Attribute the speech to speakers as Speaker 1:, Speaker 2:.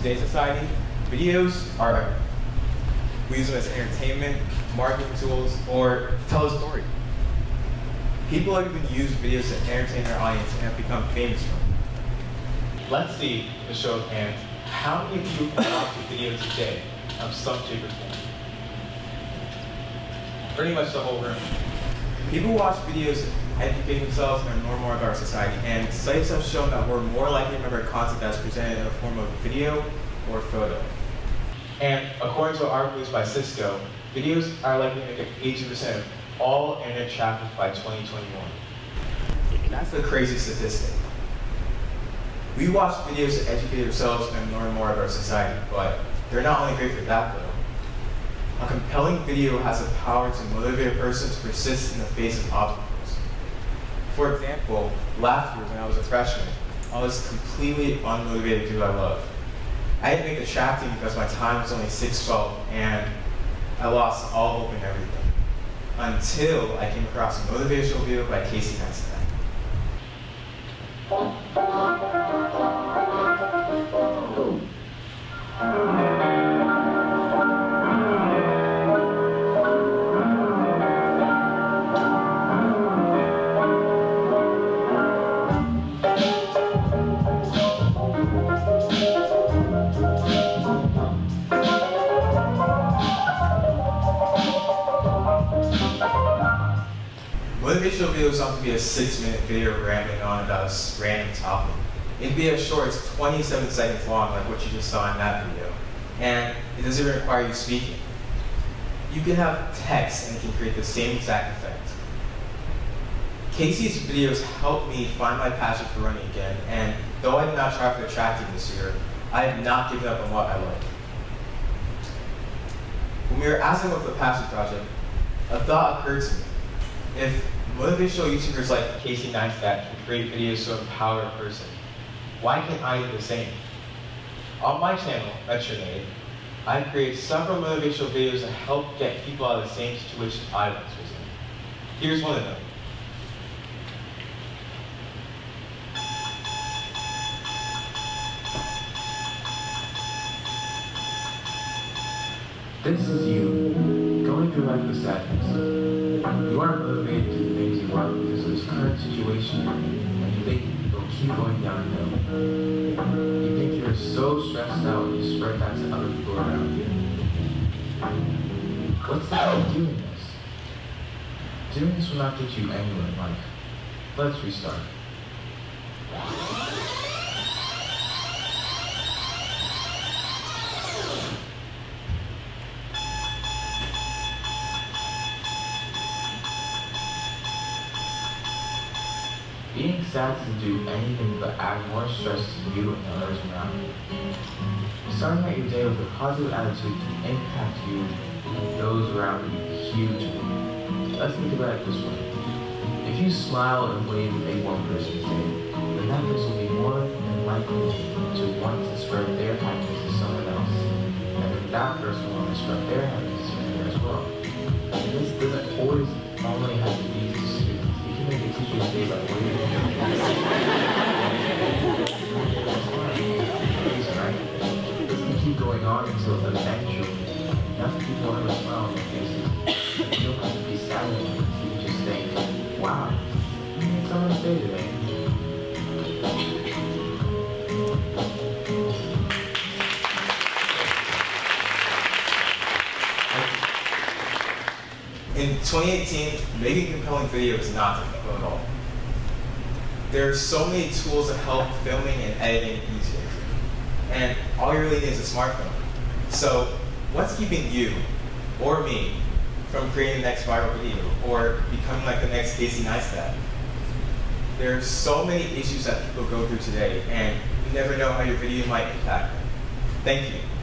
Speaker 1: today's society, videos are, we use them as entertainment, marketing tools, or tell a story. People have even used videos to entertain their audience and have become famous from it. Let's see, a show of hands, how many of you watch a video today of some shape or form? Pretty much the whole room. People watch videos to educate themselves and learn more about our society, and studies have shown that we're more likely to remember content that's presented in the form of video or photo. And according to an article by Cisco, videos are likely to make up 80% of all internet traffic by 2021. That's a crazy statistic. We watch videos to educate ourselves and learn more about our society, but they're not only great for that though. A compelling video has the power to motivate a person to persist in the face of obstacles. For example, last year when I was a freshman, I was completely unmotivated to do what I love. I didn't make the track team because my time was only 6:12 and I lost all hope in everything. Until I came across a motivational video by Casey Neistat. Motivational video is not to be a 6-minute video rambling on about a random topic. It'd be as short as 27 seconds long, like what you just saw in that video. And it doesn't even require you speaking. You can have text and it can create the same exact effect. Casey's videos helped me find my passion for running again, and though I did not try for the track team this year, I have not given up on what I like. When we were asking about the passion project, a thought occurred to me. If motivational YouTubers like Casey Neistat can create videos to empower a person, why can't I do the same? On my channel, MetroNative, I created several motivational videos to help get people out of the same situation I once was in. Here's one of them.
Speaker 2: This is you, going through life with sadness. You aren't motivated to do the things you want because of this current situation you're in, and you think you'll keep going downhill. You think you're so stressed out and you spread that to other people around you. What's the point of doing this? Doing this will not get you anywhere in life. Let's restart. Being sad doesn't do anything but add more stress to you and others around you. Starting out your day with a positive attitude can impact you and those around you hugely. Let's think about it this way. If you smile and wave and make one person's day, then that person will be more than likely to want to spread their happiness to someone else. And then that person will want to spread their happiness to someone as well. And this doesn't always only have to be to students. You can make a teacher's day by waving. Keep going on until eventually enough people have a smile on their faces. You don't have to be sad anymore. You can just think, wow, it's someone's day today.
Speaker 1: In 2018, making compelling videos is not difficult at all. There are so many tools to help filming and editing easier. And all you really need is a smartphone. So what's keeping you, or me, from creating the next viral video, or becoming like the next Casey Neistat? There are so many issues that people go through today, and you never know how your video might impact them. Thank you.